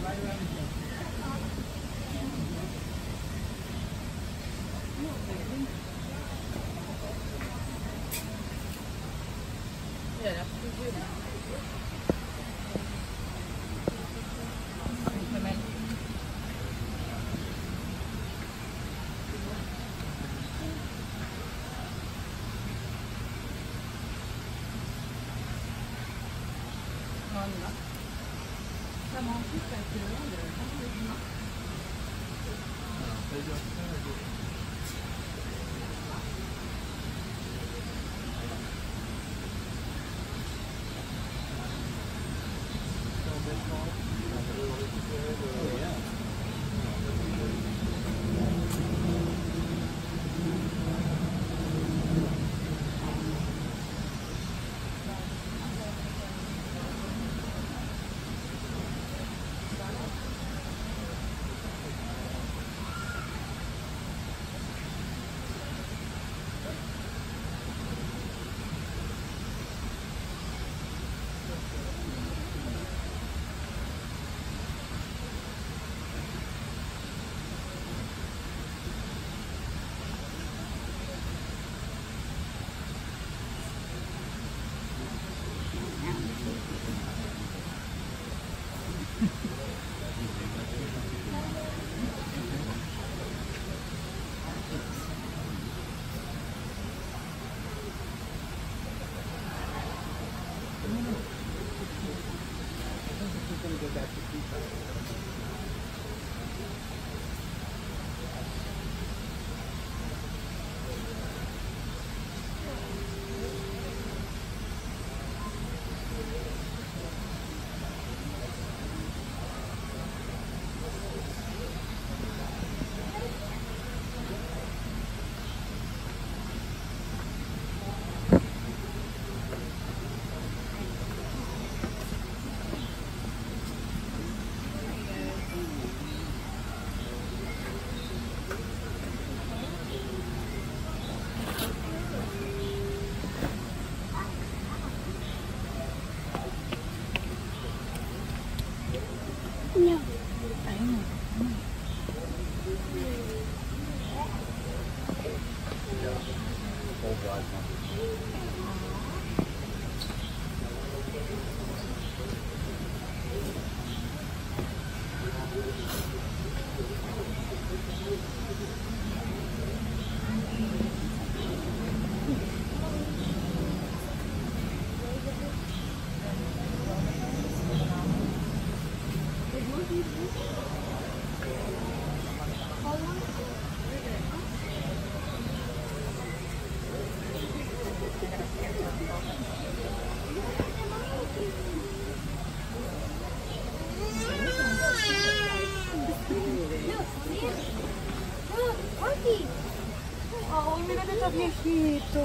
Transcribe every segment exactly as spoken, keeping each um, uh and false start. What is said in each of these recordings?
Viejito.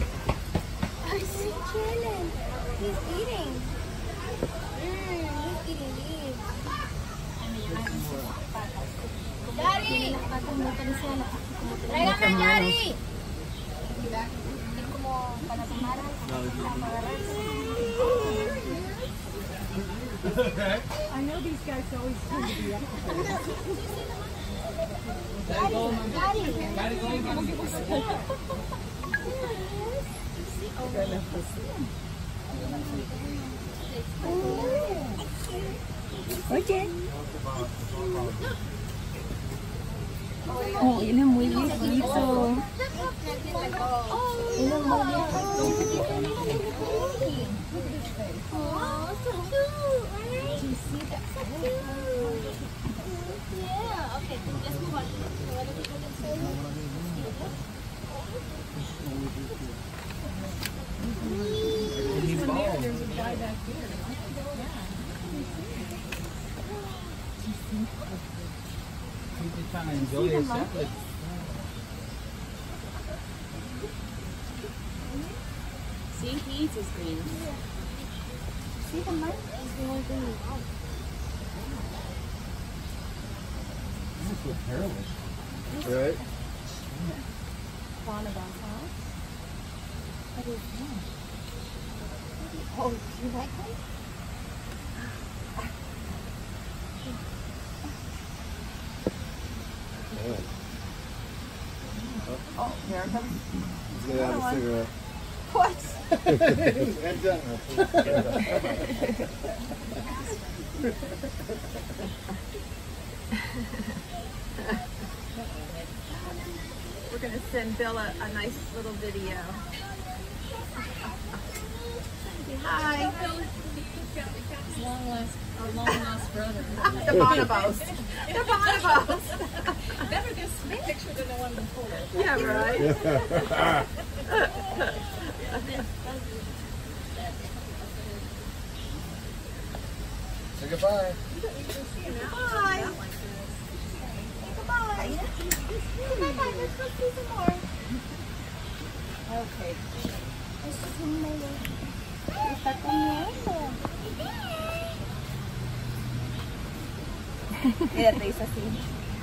I see Jalen. He's eating. Mm, he's eating these. Daddy! Tráigame, Daddy! I know these guys always tend to be up. Daddy! Daddy! Oye. Oh, él es muy viejito. Él es muy viejito. Oh, so cute, right? Do you see that? So cute. Yeah, okay, let's move on. What are we going to say? There's a guy back there. He's just trying to enjoy his chocolate. See, he eats his greens. See the mic? He's the one thing. This is perilous. Right? Bonnebaum's house. What is that? Oh, you like him? Erica? He's gonna have a cigarette. What? And done. We're going to send Bill a, a nice little video. Hi. Long lost, our long lost brother. The bonobos. The bonobos. Better this picture than the one before. Yeah, right. Say goodbye. Hi. Goodbye. Goodbye, let's go see some more. Okay. Está comiendo. Ella te hizo así.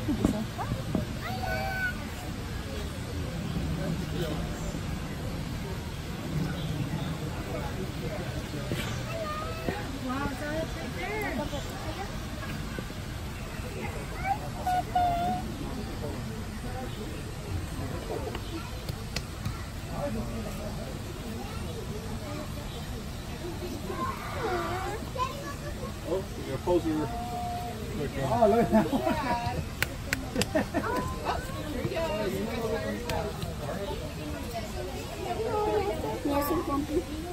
Oh, you're a poser. Oh, look at that. Yes,